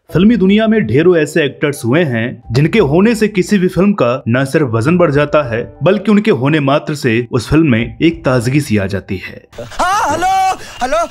फिल्मी दुनिया में ढेरों ऐसे एक्टर्स हुए हैं जिनके होने से किसी भी फिल्म का न सिर्फ वजन बढ़ जाता है बल्कि उनके होने मात्र से उस फिल्म में एक ताजगी सी आ जाती है। Hello hello,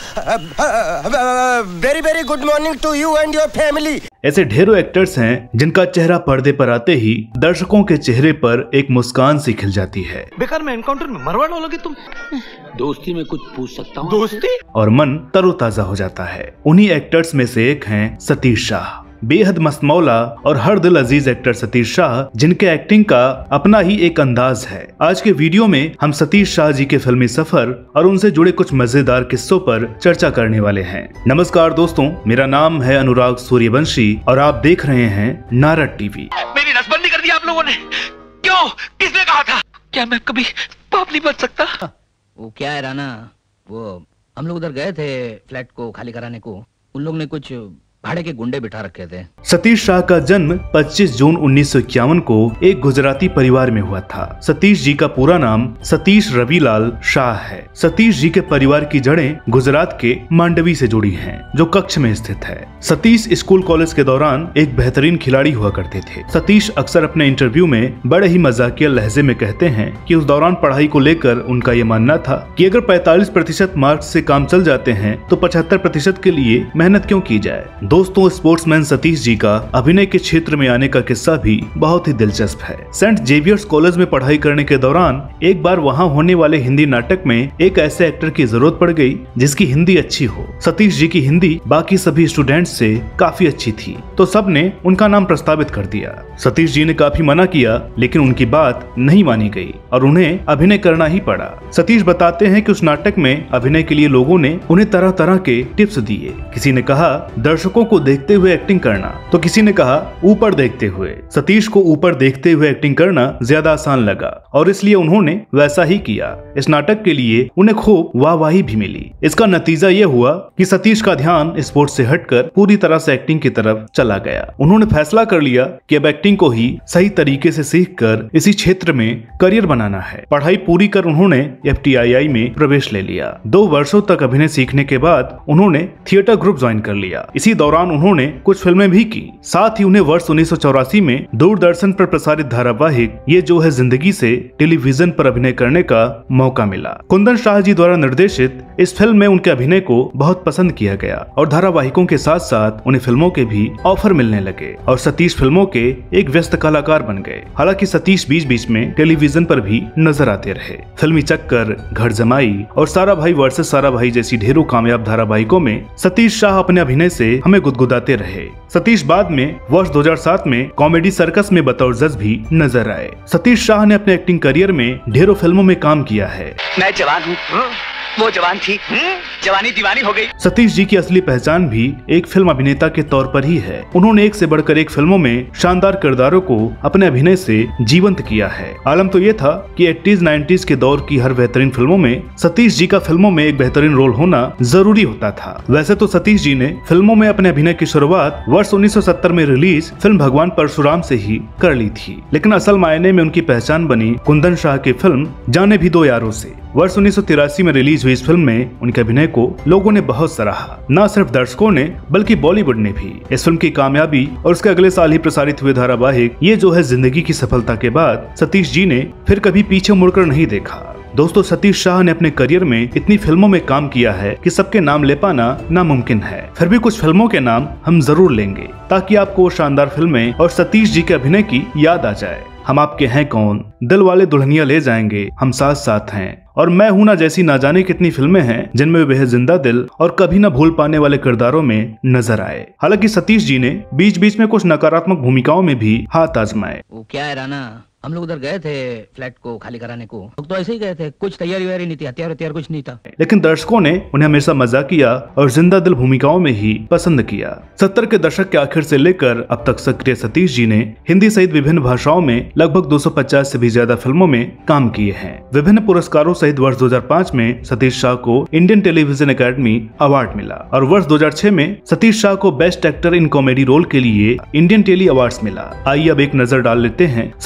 very very good morning to you and your family. ऐसे ढेरों एक्टर्स हैं जिनका चेहरा पर्दे पर आते ही दर्शकों के चेहरे पर एक मुस्कान सी खिल जाती है। बेकार में एनकाउंटर में मरवाड़ लोगे तुम। दोस्ती में कुछ पूछ सकता हूँ? दोस्ती? और मन तरोताजा हो जाता है। उन्हीं एक्टर्स में से एक हैं सतीश शाह। बेहद मस्तमौला और हर दिल अजीज एक्टर सतीश शाह, जिनके एक्टिंग का अपना ही एक अंदाज है। आज के वीडियो में हम सतीश शाह जी के फिल्मी सफर और उनसे जुड़े कुछ मजेदार किस्सों पर चर्चा करने वाले हैं। नमस्कार दोस्तों, मेरा नाम है अनुराग सूर्यवंशी और आप देख रहे हैं नारद टीवी। मेरी नसबंदी कर दी आप लोगों ने। क्यों? किसने कहा था? क्या मैं कभी पाप नहीं बन सकता? वो क्या है राना, वो हम लोग उधर गए थे फ्लैट को खाली कराने को। उन लोग ने कुछ भाड़े के गुंडे बिठा रखे थे। सतीश शाह का जन्म 25 जून 1951 को एक गुजराती परिवार में हुआ था। सतीश जी का पूरा नाम सतीश रविलाल शाह है। सतीश जी के परिवार की जड़ें गुजरात के मांडवी से जुड़ी हैं, जो कच्छ में स्थित है। सतीश स्कूल कॉलेज के दौरान एक बेहतरीन खिलाड़ी हुआ करते थे। सतीश अक्सर अपने इंटरव्यू में बड़े ही मजाकिया लहजे में कहते हैं कि उस दौरान पढ़ाई को लेकर उनका ये मानना था कि अगर 45% मार्क्स से काम चल जाते हैं तो 75% के लिए मेहनत क्यों की जाए। दोस्तों, स्पोर्ट्समैन सतीश जी का अभिनय के क्षेत्र में आने का किस्सा भी बहुत ही दिलचस्प है। सेंट जेवियर्स कॉलेज में पढ़ाई करने के दौरान एक बार वहां होने वाले हिंदी नाटक में एक ऐसे एक्टर की जरूरत पड़ गई जिसकी हिंदी अच्छी हो। सतीश जी की हिंदी बाकी सभी स्टूडेंट्स से काफी अच्छी थी, तो सबने उनका नाम प्रस्तावित कर दिया। सतीश जी ने काफी मना किया, लेकिन उनकी बात नहीं मानी गई और उन्हें अभिनय करना ही पड़ा। सतीश बताते हैं कि उस नाटक में अभिनय के लिए लोगों ने उन्हें तरह तरह के टिप्स दिए। किसी ने कहा दर्शकों को देखते हुए एक्टिंग करना, तो किसी ने कहा ऊपर देखते हुए। सतीश को ऊपर देखते हुए एक्टिंग करना ज्यादा आसान लगा और इसलिए उन्होंने वैसा ही किया। इस नाटक के लिए उन्हें खूब वाहवाही भी मिली। इसका नतीजा ये हुआ कि सतीश का ध्यान स्पोर्ट्स से हटकर पूरी तरह से एक्टिंग की तरफ चला गया। उन्होंने फैसला कर लिया कि अब एक्टिंग को ही सही तरीके से सीखकर इसी क्षेत्र में करियर बनाना है। पढ़ाई पूरी कर उन्होंने FTII में प्रवेश ले लिया। 2 वर्षों तक अभिनय सीखने के बाद उन्होंने थिएटर ग्रुप ज्वाइन कर लिया। इसी दौरान उन्होंने कुछ फिल्में भी की। साथ ही उन्हें वर्ष 1984 में दूरदर्शन पर प्रसारित धारावाहिक ये जो है जिंदगी से टेलीविजन पर अभिनय करने का मौका मिला। कुंदन शाह जी द्वारा निर्देशित इस फिल्म में उनके अभिनय को बहुत पसंद किया गया और धारावाहिकों के साथ साथ उन्हें फिल्मों के भी ऑफर मिलने लगे और सतीश फिल्मों के एक व्यस्त कलाकार बन गए। हालांकि सतीश बीच बीच में टेलीविजन पर भी नजर आते रहे। फिल्मी चक्कर, घर जमाई और सारा भाई वर्सेस सारा भाई जैसी ढेरों कामयाब धारावाहिकों में सतीश शाह अपने अभिनय से हमें गुदगुदाते रहे। सतीश बाद में वर्ष 2007 में कॉमेडी सर्कस में बतौर जज भी नजर आए। सतीश शाह ने अपने एक्टिंग करियर में ढेरों फिल्मों में काम किया है। मैं जवान हूँ, वो जवान थी, जवानी दीवानी हो गई। सतीश जी की असली पहचान भी एक फिल्म अभिनेता के तौर पर ही है। उन्होंने एक से बढ़कर एक फिल्मों में शानदार किरदारों को अपने अभिनय से जीवंत किया है। आलम तो ये था कि 80s 90s के दौर की हर बेहतरीन फिल्मों में सतीश जी का फिल्मों में एक बेहतरीन रोल होना जरूरी होता था। वैसे तो सतीश जी ने फिल्मों में अपने अभिनय की शुरुआत वर्ष 1970 में रिलीज फिल्म भगवान परशुराम से ही कर ली थी, लेकिन असल मायने में उनकी पहचान बनी कुंदन शाह की फिल्म जाने भी दो यारों से। वर्ष 1983 में रिलीज हुई इस फिल्म में उनके अभिनय को लोगों ने बहुत सराहा। न सिर्फ दर्शकों ने बल्कि बॉलीवुड ने भी। इस फिल्म की कामयाबी और उसके अगले साल ही प्रसारित हुए धारावाहिक ये जो है जिंदगी की सफलता के बाद सतीश जी ने फिर कभी पीछे मुड़कर नहीं देखा। दोस्तों, सतीश शाह ने अपने करियर में इतनी फिल्मों में काम किया है कि सबके नाम ले पाना नामुमकिन है। फिर भी कुछ फिल्मों के नाम हम जरूर लेंगे ताकि आपको वो शानदार फिल्में और सतीश जी के अभिनय की याद आ जाए। हम आपके हैं कौन, दिल वाले दुल्हनिया ले जाएंगे, हम साथ साथ हैं और मैं हूं ना जैसी ना जाने कितनी फिल्में हैं जिनमें वे जिंदा दिल और कभी न भूल पाने वाले किरदारों में नजर आए। हालांकि सतीश जी ने बीच बीच में कुछ नकारात्मक भूमिकाओं में भी हाथ आजमाए। वो क्या है राना, हम लोग उधर गए थे फ्लैट को खाली कराने को। लोग तो ऐसे ही गए थे, कुछ तैयारी वैयारी नहीं थी, हथियार कुछ नहीं था। लेकिन दर्शकों ने उन्हें हमेशा मजाकिया और जिंदा दिल भूमिकाओं में ही पसंद किया। 70 के दशक के आखिर से लेकर अब तक सक्रिय सतीश जी ने हिंदी सहित विभिन्न भाषाओं में लगभग 250 से भी ज्यादा फिल्मों में काम किए हैं। विभिन्न पुरस्कारों सहित वर्ष 2005 में सतीश शाह को इंडियन टेलीविजन अकेडमी अवार्ड मिला और वर्ष 2006 में सतीश शाह को best actor in comedy role के लिए इंडियन टेली अवार्ड मिला। आइए अब एक नजर डाल लेते हैं सतीश जी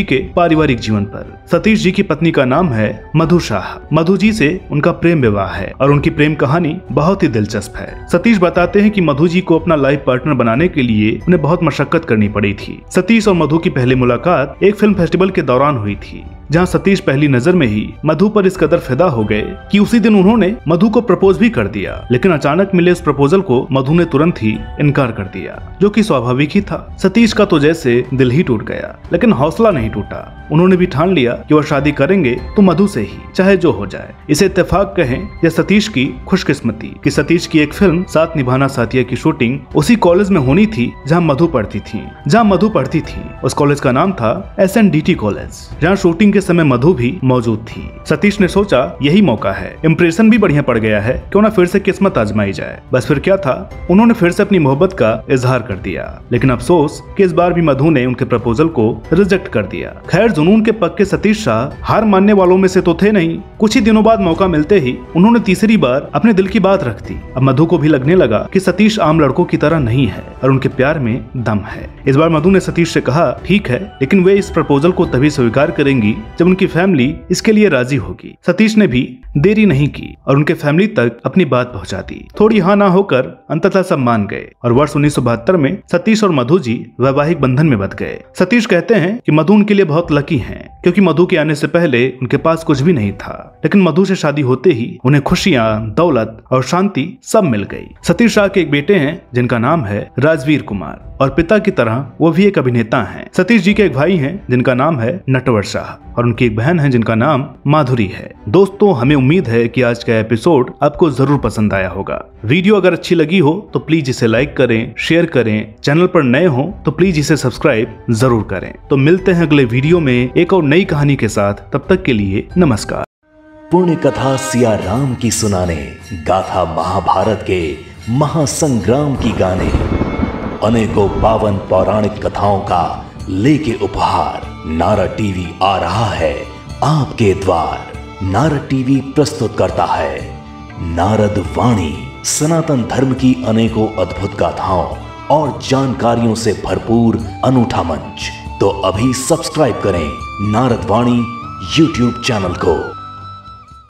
के पारिवारिक जीवन पर। सतीश जी की पत्नी का नाम है मधु शाह। मधु जी से उनका प्रेम विवाह है और उनकी प्रेम कहानी बहुत ही दिलचस्प है। सतीश बताते हैं कि मधु जी को अपना लाइफ पार्टनर बनाने के लिए उन्हें बहुत मशक्कत करनी पड़ी थी। सतीश और मधु की पहली मुलाकात एक फिल्म फेस्टिवल के दौरान हुई थी, जहां सतीश पहली नजर में ही मधु पर इस कदर फिदा हो गए कि उसी दिन उन्होंने मधु को प्रपोज भी कर दिया। लेकिन अचानक मिले उस प्रपोजल को मधु ने तुरंत ही इनकार कर दिया, जो कि स्वाभाविक ही था। सतीश का तो जैसे दिल ही टूट गया, लेकिन हौसला नहीं टूटा। उन्होंने भी ठान लिया कि वह शादी करेंगे तो मधु से ही, चाहे जो हो जाए। इसे इत्तेफाक कहें या सतीश की खुशकिस्मती कि सतीश की एक फिल्म साथ निभाना साथिया की शूटिंग उसी कॉलेज में होनी थी जहां मधु पढ़ती थी। उस कॉलेज का नाम था SNDT कॉलेज, जहां शूटिंग के समय मधु भी मौजूद थी। सतीश ने सोचा यही मौका है, इम्प्रेशन भी बढ़िया पड़ गया है, क्यों ना फिर से किस्मत आजमाई जाए। बस फिर क्या था, उन्होंने फिर से अपनी मोहब्बत का इजहार कर दिया। लेकिन अफसोस कि इस बार भी मधु ने उनके प्रपोजल को रिजेक्ट कर दिया। खैर, जुनून के पक्के सतीश शाह हार मानने वालों में से तो थे नहीं। कुछ ही दिनों बाद मौका मिलते ही उन्होंने तीसरी बार अपने दिल की बात रख दी। अब मधु को भी लगने लगा कि सतीश आम लड़कों की तरह नहीं है और उनके प्यार में दम है। इस बार मधु ने सतीश से कहा ठीक है, लेकिन वे इस प्रपोजल को तभी स्वीकार करेंगी जब उनकी फैमिली इसके लिए राजी होगी। सतीश ने भी देरी नहीं की और उनके फैमिली तक अपनी बात पहुंचा दी। थोड़ी हाँ ना होकर अंततः सब मान गए और वर्ष 1972 में सतीश और मधु जी वैवाहिक बंधन में बंध गए। सतीश कहते हैं कि मधु उनके लिए बहुत लकी हैं, क्योंकि मधु के आने से पहले उनके पास कुछ भी नहीं था, लेकिन मधु से शादी होते ही उन्हें खुशियां, दौलत और शांति सब मिल गई। सतीश शाह के एक बेटे हैं जिनका नाम है राजवीर कुमार और पिता की तरह वो भी एक अभिनेता हैं। सतीश जी के एक भाई हैं जिनका नाम है नटवर शाह और उनकी एक बहन है जिनका नाम माधुरी है। दोस्तों, हमें उम्मीद है कि आज का एपिसोड आपको जरूर पसंद आया होगा। वीडियो अगर अच्छी लगी हो तो प्लीज इसे लाइक करें, शेयर करें। चैनल पर नए हो तो प्लीज इसे सब्सक्राइब जरूर करें। तो मिलते हैं अगले वीडियो में एक और नई कहानी के साथ। तब तक के लिए नमस्कार। पुण्य कथा सिया राम की सुनाने, गाथा महाभारत के महासंग्राम की गाने, अनेकों पावन पौराणिक कथाओं का लेके उपहार नारद टीवी आ रहा है आपके द्वार। नारद टीवी प्रस्तुत करता है नारद वाणी, सनातन धर्म की अनेकों अद्भुत गाथाओं और जानकारियों से भरपूर अनूठा मंच। तो अभी सब्सक्राइब करें नारद वाणी YouTube चैनल को।